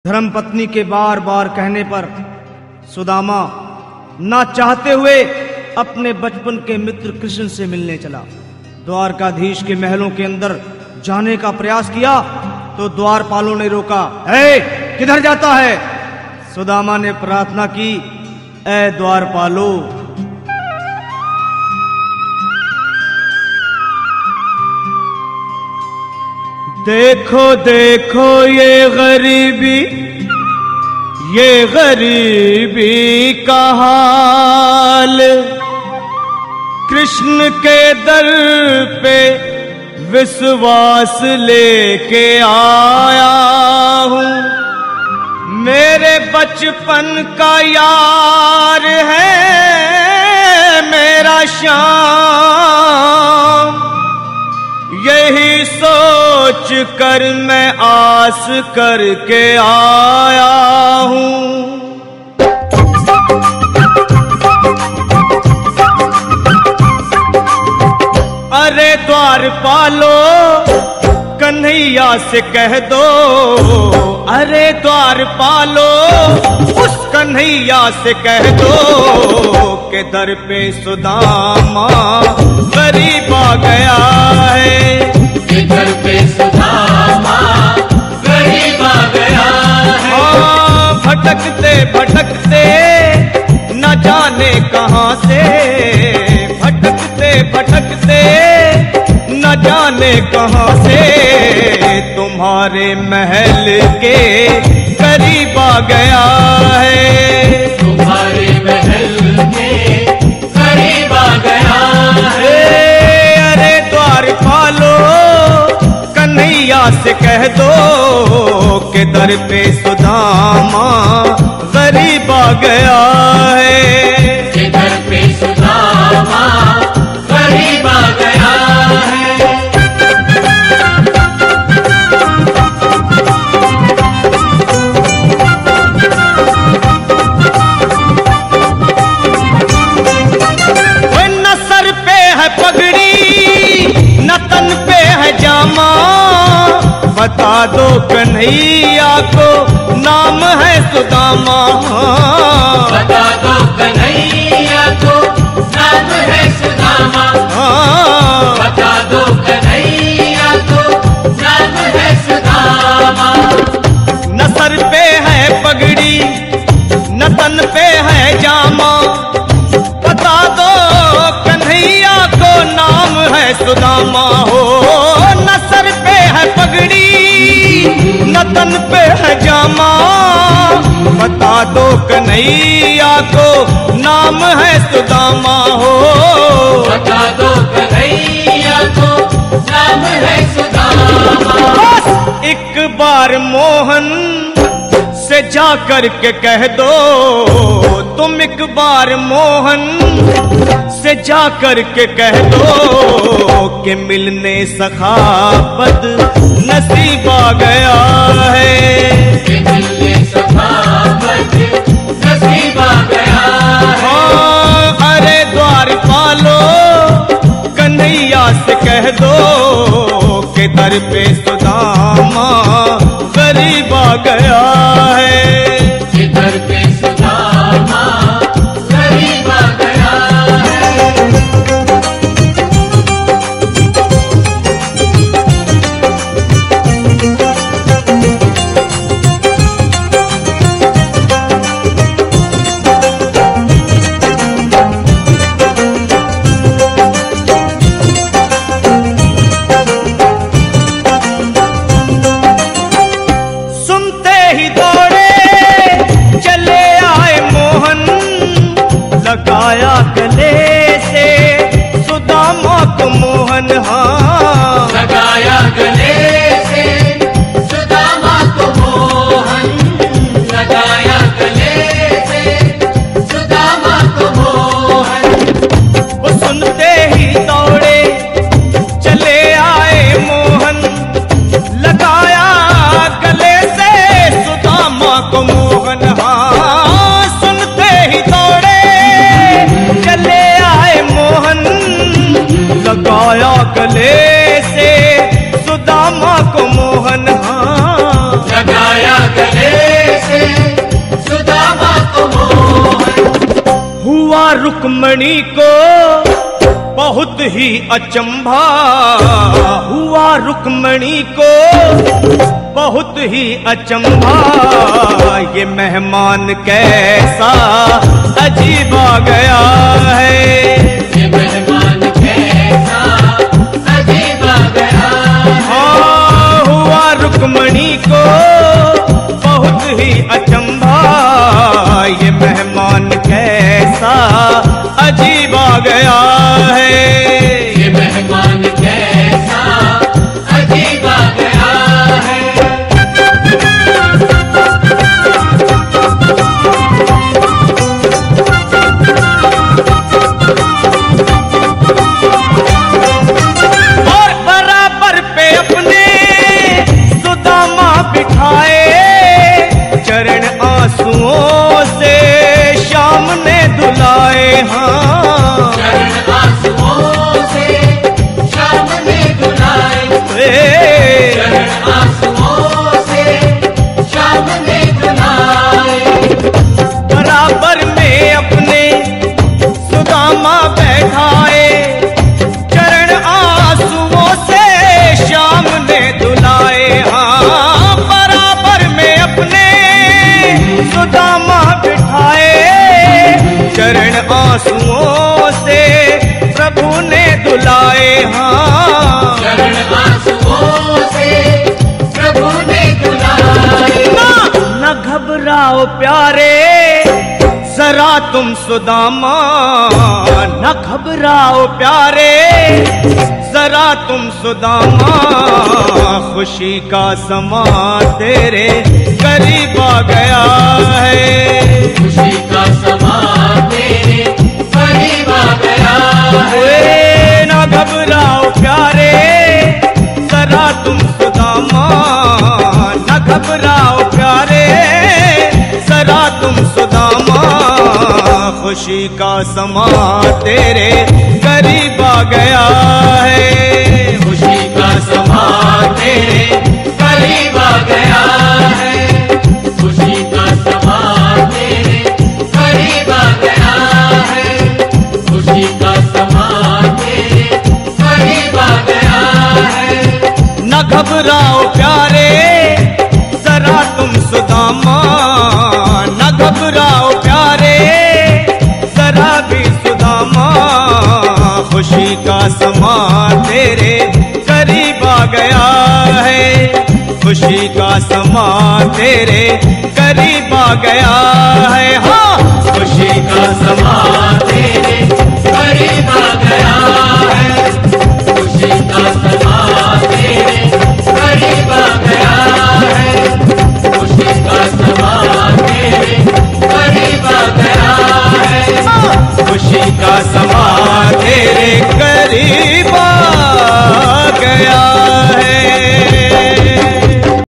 धर्मपत्नी के बार बार कहने पर सुदामा ना चाहते हुए अपने बचपन के मित्र कृष्ण से मिलने चला। द्वारकाधीश के महलों के अंदर जाने का प्रयास किया तो द्वारपालों ने रोका। किधर जाता है? सुदामा ने प्रार्थना की, ऐ द्वारपालो, देखो देखो ये गरीबी का हाल, कृष्ण के दर पे विश्वास लेके आया हूँ। मेरे बचपन का यार है मेरा श्याम, यही सोच कर मैं आस करके आया हूँ। अरे द्वारपालो, कन्हैया से कह दो, अरे द्वारपालो, उस कन्हैया से कह दो के दर पे सुदामा गरीब आ गया है। के दर पे सुदामा गरीब आ गया है। भटकते भटकते न जाने कहाँ से, भटकते भटकते न जाने कहाँ से तुम्हारे महल के करीब आ गया है। तुम्हारे महल के करीब आ गया है। अरे द्वारपालो, कन्हैया से कह दो के दर पे सुदामा गरीब आ गया है। के दर पे सुदामा गरीब आ गया है। न सर पे है पगड़ी न तन पे है जामा, बता दो कन्हैया को नाम है सुदामा। बता दो कन्हैया को नाम है सुदामा। बता दो कन्हैया को नाम है सुदामा। न सर पे है पगड़ी न तन पे है जामा, बता दो कन्हैया को नाम है सुदामा। हो न सर पे है पगड़ी न तन पे है जामा, बता दो कन्हैया को नाम है सुदामा। हो बता दो कन्हैया को नाम है सुदामा। बस एक बार मोहन से जा कर के कह दो, तुम एक बार मोहन से जा कर के कह दो कि मिलने सखावत नसीब आ गया है। कि मिलने सखावत नसीब आ गया है। अरे द्वारपालो, कन्हैया से कह दो के दर पे सुदामा गरीब आ गया है। कि दर पे सुदामा गरीब आ गया है। सुनते ही दौड़े चले आए मोहन, लगाया गले से सुदामा को मोहन। हाँ, लगाया गले से सुदामा को मोहन। लगाया गले से सुदामा को मोहन। वो सुनते ही दौड़े चले आए मोहन, लगाया गले से सुदामा को मोहन। हाँ, सुनते ही दौड़े चले आए मोहन, लगाया गले से सुदामा को मोहन। हाँ, लगाया गले रुक्मणी को बहुत ही अचंभा हुआ, रुक्मणी को बहुत ही अचंभा, ये मेहमान कैसा अजीब आ गया है, ये मेहमान कैसा अजीब आ गया है। हाँ, हुआ रुक्मणी को बहुत ही अचंभा, ये मेहमान कैसा अजीब आ गया है, ये मेहमान कैसा अजीब आ गया है। और बराबर पे अपने सुदामा बिठाए, चरण आंसुओं से श्याम ने धुलाए। हाँ, चरण आंसुओं से श्याम ने धुलाए, चरण आंसुओं से श्याम ने धुलाए। बराबर में अपने सुदामा बैठाए, चरण आंसुओं से श्याम ने धुलाए। हाँ, बराबर में अपने सुदामा बिठाए, चरण आंसुओं से प्रभु ने धुलाए। हाँ, चरण आंसुओं से प्रभु ने धुलाए। न घबराओ प्यारे जरा तुम सुदामा, न घबराओ प्यारे जरा तुम सुदामा, खुशी का समा तेरे करीब आ गया है, खुशी का समा तेरे करीब आ गया है। न घबराओ प्यारे जरा तुम सुदामा, न घबराओ प्यारे जरा तुम सुदामा, खुशी का समा तेरे करीब आ गया है, खुशी का समा तेरे करीब आ गया है, खुशी का समा तेरे करीब आ गया है, खुशी का समा तेरे करीब आ गया है। न घबराओ प्यारे जरा तुम सुदामा, न घबराओ प्यारे जरा भी सुदामा, खुशी का समा तेरे करीब आ गया है, खुशी का समा तेरे करीब आ गया है। हाँ, खुशी का समा तेरे करीब आ गया है, खुशी का समा तेरे करीब आ गया है, खुशी का समा तेरे करीब आ गया है, खुशी का समा तेरे